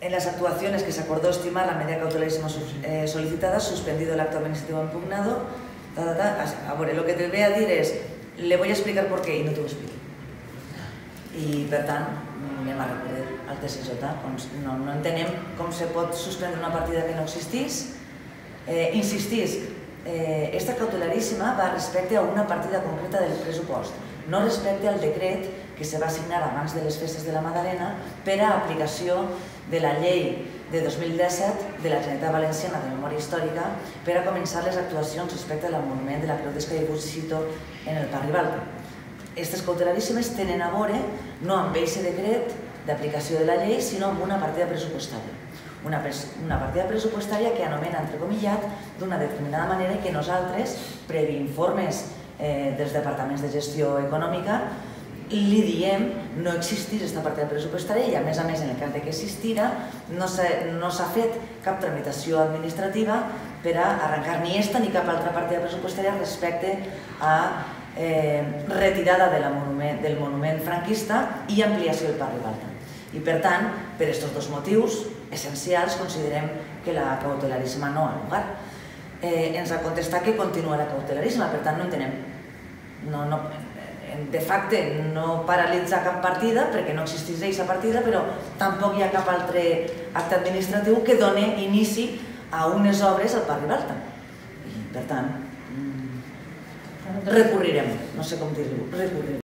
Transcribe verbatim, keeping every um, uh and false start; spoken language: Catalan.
En las actuaciones que se acordó estimar la medida cautelarísima eh, solicitada, suspendido el acto administrativo impugnado, ta, ta, ta. A veure, lo que te voy a dir és, le voy a explicar por qué i no t'ho explico. I, per tant, anem a recórrer al T C J. No, no entenem com se pot suspendre una partida que no existís. Eh, insistisc, eh, esta cautelaríssima va respecte a una partida concreta del pressupost, no respecte al decret que se va signar abans de les festes de la Madalena per a aplicació de la llei de dos mil disset de la Generalitat Valenciana de Memòria Històrica per a començar les actuacions respecte al monument de la Creu d'Escaigut en el Parc Ribalta. Aquestes cautelaríssimes tenen a veure no amb aquest decret d'aplicació de la llei, sinó amb una partida pressupostària. Una, una partida pressupostària que anomena, entrecomillat, d'una determinada manera i que nosaltres, previ informes eh, dels departaments de gestió econòmica, li diem no existís aquesta partida pressupostària i, a més a més, en el cas que existira, no s'ha fet cap tramitació administrativa per a arrencar ni aquesta ni cap altra partida pressupostària respecte a retirada del monument franquista i ampliació del Parc Ribalta. I, per tant, per aquests dos motius essencials, considerem que la cautelaríssima no ha lugar. Ens ha contestat que continua la cautelaríssima, per tant, no entenem. De facto, no paralitza cap partida, perquè no existeix aquesta partida, però tampoc hi ha cap altre acte administratiu que doni inici a unes obres al Parc Ribalta. I, per tant, recurrirem, no sé com dir-ho, recurrirem.